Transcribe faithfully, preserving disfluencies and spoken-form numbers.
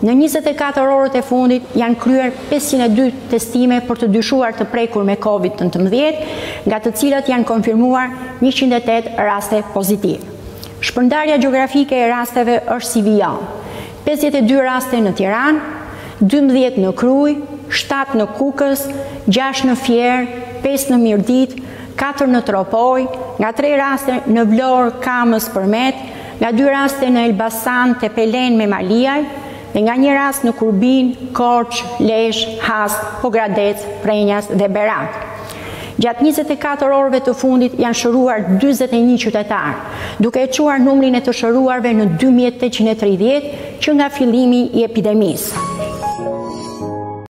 Në njëzet e katër orët e fundit janë kryer pesëqind e dy testime për të dyshuar të prekur me COVID nëntëmbëdhjetë, nga të cilat janë konfirmuar njëqind e tetë raste pozitive. Shpërndarja gjeografike e rasteve është si vijon: pesëdhjetë e dy raste në Tiranë, dymbëdhjetë në Krujë, shtatë në Kukës, gjashtë në Fier, pesë në Mirdit, katër në Tropoj, nga tre raste në Vlorë, Kamës, Përmet, nga dy raste në Elbasan, Tepelen me Maliaj, dhe nga një rast në Kurbin, Korçë, Lezhë, Hast, Pogradec, Prenjas dhe Berak. Gjatë njëzet e katër orëve të fundit janë shëruar dyzet e një qytetarë, duke e quar numrin e të shëruarve në dy mijë e tetëqind e tridhjetë që nga fillimi i epidemisë.